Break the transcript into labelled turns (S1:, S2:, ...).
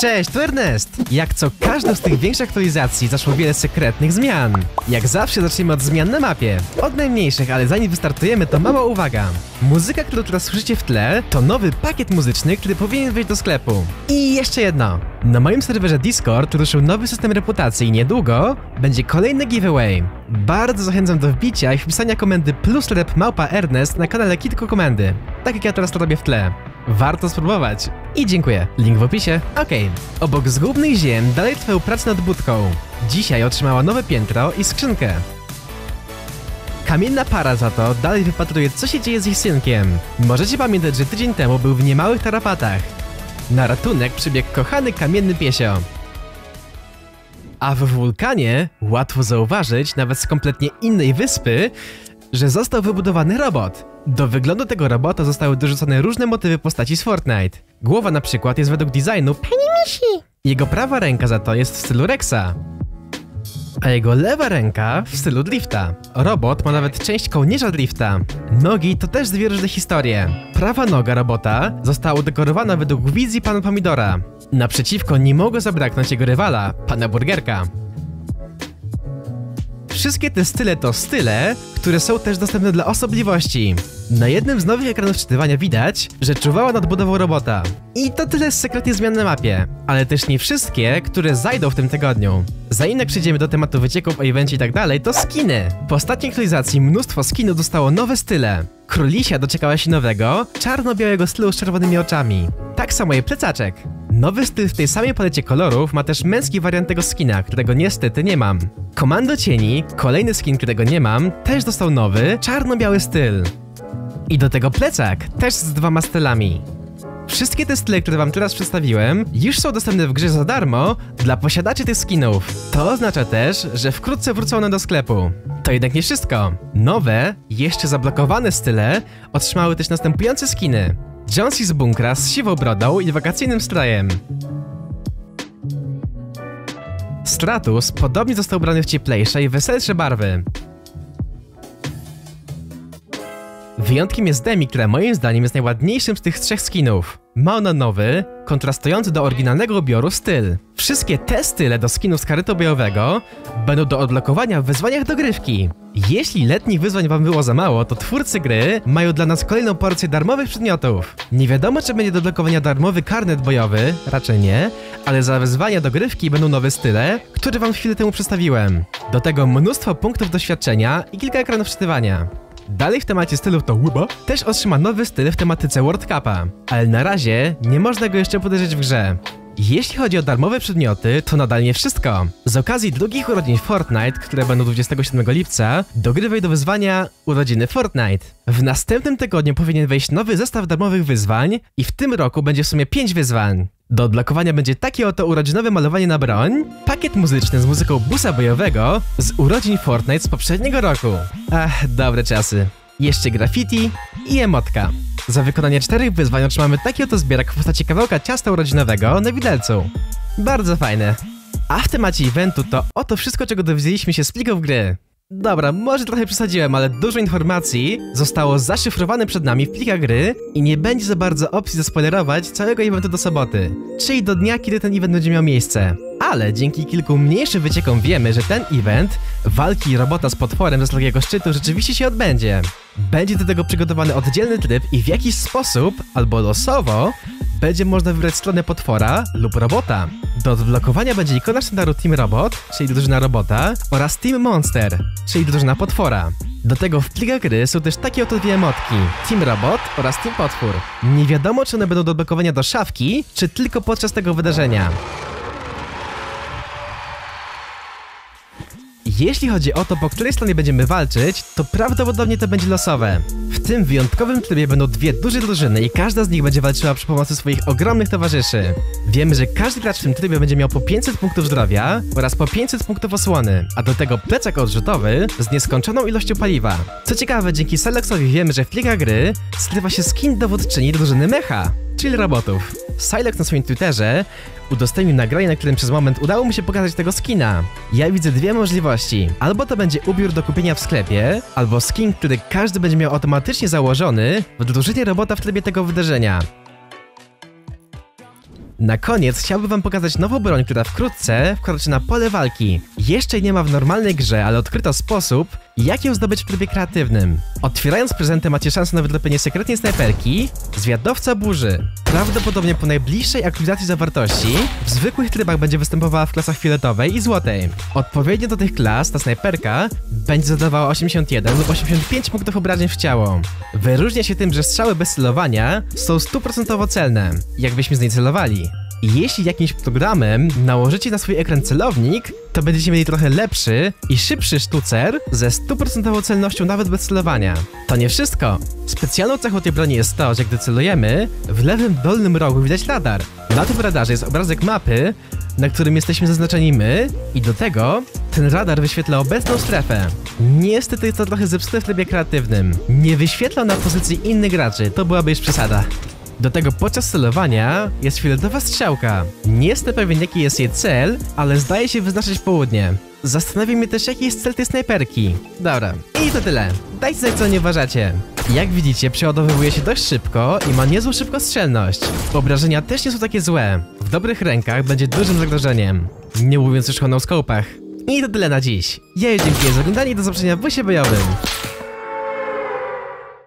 S1: Cześć, tu Ernest! Jak co każdą z tych większych aktualizacji zaszło wiele sekretnych zmian. Jak zawsze zaczniemy od zmian na mapie. Od najmniejszych, ale zanim wystartujemy, to mała uwaga. Muzyka, którą teraz słyszycie w tle, to nowy pakiet muzyczny, który powinien wejść do sklepu. I jeszcze jedno. Na moim serwerze Discord ruszył nowy system reputacji i niedługo będzie kolejny giveaway. Bardzo zachęcam do wbicia i wpisania komendy +rep_Ernest na kanale Kitko Komendy. Tak jak ja teraz to robię w tle. Warto spróbować. I dziękuję. Link w opisie. Okej. Obok zgubnych ziem dalej trwają prace nad budką. Dzisiaj otrzymała nowe piętro i skrzynkę. Kamienna para za to dalej wypatruje, co się dzieje z ich synkiem. Możecie pamiętać, że tydzień temu był w niemałych tarapatach. Na ratunek przybiegł kochany kamienny piesio. A w wulkanie łatwo zauważyć, nawet z kompletnie innej wyspy, że został wybudowany robot. Do wyglądu tego robota zostały dorzucone różne motywy postaci z Fortnite. Głowa na przykład jest według designu Pani Misi. Jego prawa ręka za to jest w stylu Rexa, a jego lewa ręka w stylu Drifta. Robot ma nawet część kołnierza Drifta. Nogi to też dwie różne historie. Prawa noga robota została udekorowana według wizji pana Pomidora. Naprzeciwko nie mogło zabraknąć jego rywala, pana Burgerka. Wszystkie te style to style, które są też dostępne dla osobliwości. Na jednym z nowych ekranów wczytywania widać, że czuwała nad budową robota. I to tyle z sekretnych zmian na mapie, ale też nie wszystkie, które zajdą w tym tygodniu. Zanim przejdziemy do tematu wycieków o evencie i tak dalej, to skiny. Po ostatniej aktualizacji mnóstwo skinów dostało nowe style. Królisia doczekała się nowego, czarno-białego stylu z czerwonymi oczami. Tak samo jej plecaczek. Nowy styl w tej samej palecie kolorów ma też męski wariant tego skina, którego niestety nie mam. Komando Cieni, kolejny skin, którego nie mam, też dostał nowy, czarno-biały styl. I do tego plecak, też z dwoma stylami. Wszystkie te style, które wam teraz przedstawiłem, już są dostępne w grze za darmo dla posiadaczy tych skinów. To oznacza też, że wkrótce wrócą one do sklepu. To jednak nie wszystko. Nowe, jeszcze zablokowane style otrzymały też następujące skiny. Jonesy z bunkra z siwą brodą i wakacyjnym strojem. Stratus podobnie został ubrany w cieplejsze i weselsze barwy. Wyjątkiem jest Demi, która moim zdaniem jest najładniejszym z tych trzech skinów. Ma ona nowy, kontrastujący do oryginalnego ubioru styl. Wszystkie te style do skinów z karytu bojowego będą do odblokowania w wyzwaniach dogrywki. Jeśli letnich wyzwań wam było za mało, to twórcy gry mają dla nas kolejną porcję darmowych przedmiotów. Nie wiadomo, czy będzie do odblokowania darmowy karnet bojowy, raczej nie, ale za wyzwania dogrywki będą nowe style, które wam chwilę temu przedstawiłem. Do tego mnóstwo punktów doświadczenia i kilka ekranów wczytywania. Dalej w temacie stylów to Łuba też otrzyma nowy styl w tematyce World Cupa, ale na razie nie można go jeszcze podejrzeć w grze. Jeśli chodzi o darmowe przedmioty, to nadal nie wszystko. Z okazji drugich urodzin Fortnite, które będą 27 lipca, do gry wejdą wyzwania Urodziny Fortnite. W następnym tygodniu powinien wejść nowy zestaw darmowych wyzwań i w tym roku będzie w sumie 5 wyzwań. Do odblokowania będzie takie oto urodzinowe malowanie na broń, pakiet muzyczny z muzyką busa bojowego z urodzin Fortnite z poprzedniego roku. Ach, dobre czasy. Jeszcze graffiti i emotka. Za wykonanie 4 wyzwań otrzymamy taki oto zbierak w postaci kawałka ciasta urodzinowego na widelcu. Bardzo fajne. A w temacie eventu to oto wszystko, czego dowiedzieliśmy się z plików gry. Dobra, może trochę przesadziłem, ale dużo informacji zostało zaszyfrowane przed nami w plikach gry i nie będzie za bardzo opcji zaspoilerować całego eventu do soboty, czyli do dnia, kiedy ten event będzie miał miejsce. Ale dzięki kilku mniejszym wyciekom wiemy, że ten event walki robota z potworem ze Srogiego Szczytu rzeczywiście się odbędzie. Będzie do tego przygotowany oddzielny tryb i w jakiś sposób, albo losowo, będzie można wybrać stronę potwora lub robota. Do odblokowania będzie ikona sztandaru Team Robot, czyli drużyna robota, oraz Team Monster, czyli drużyna potwora. Do tego w plikach gry są też takie oto dwie emotki, Team Robot oraz Team Potwór. Nie wiadomo, czy one będą do odblokowania do szafki, czy tylko podczas tego wydarzenia. Jeśli chodzi o to, po której stronie będziemy walczyć, to prawdopodobnie to będzie losowe. W tym wyjątkowym trybie będą dwie duże drużyny i każda z nich będzie walczyła przy pomocy swoich ogromnych towarzyszy. Wiemy, że każdy gracz w tym trybie będzie miał po 500 punktów zdrowia oraz po 500 punktów osłony, a do tego plecak odrzutowy z nieskończoną ilością paliwa. Co ciekawe, dzięki Silexowi wiemy, że w plikach gry skrywa się skin dowódczyni drużyny mecha, czyli robotów. Silex na swoim Twitterze udostępnił nagranie, na którym przez moment udało mu się pokazać tego skina. Ja widzę dwie możliwości. Albo to będzie ubiór do kupienia w sklepie, albo skin, który każdy będzie miał automatycznie założony w drużynie robota w trybie tego wydarzenia. Na koniec chciałbym wam pokazać nową broń, która wkrótce wkroczy na pole walki. Jeszcze jej nie ma w normalnej grze, ale odkryto sposób, jak ją zdobyć w trybie kreatywnym. Otwierając prezentę macie szansę na wydropienie sekretnej snajperki, zwiadowca burzy. Prawdopodobnie po najbliższej aktualizacji zawartości w zwykłych trybach będzie występowała w klasach fioletowej i złotej. Odpowiednio do tych klas ta snajperka będzie zadawała 81 lub 85 punktów obrażeń w ciało. Wyróżnia się tym, że strzały bez celowania są 100% celne, jakbyśmy z niej celowali. I jeśli jakimś programem nałożycie na swój ekran celownik, to będziecie mieli trochę lepszy i szybszy sztucer ze 100% celnością nawet bez celowania. To nie wszystko. Specjalną cechą tej broni jest to, że gdy celujemy, w lewym dolnym rogu widać radar. Na tym radarze jest obrazek mapy, na którym jesteśmy zaznaczeni my i do tego ten radar wyświetla obecną strefę. Niestety to trochę zepsute w trybie kreatywnym. Nie wyświetla na pozycji innych graczy, to byłaby już przesada. Do tego podczas celowania jest fioletowa strzałka. Nie jestem pewien jaki jest jej cel, ale zdaje się wyznaczać południe. Zastanawia mnie też jaki jest cel tej snajperki. Dobra, i to tyle. Dajcie znać co nie uważacie. Jak widzicie przeładowywuje się dość szybko i ma niezłą szybkostrzelność. Obrażenia też nie są takie złe. W dobrych rękach będzie dużym zagrożeniem. Nie mówiąc już o no-scopach. I to tyle na dziś. Ja już dziękuję za oglądanie i do zobaczenia w busie bojowym.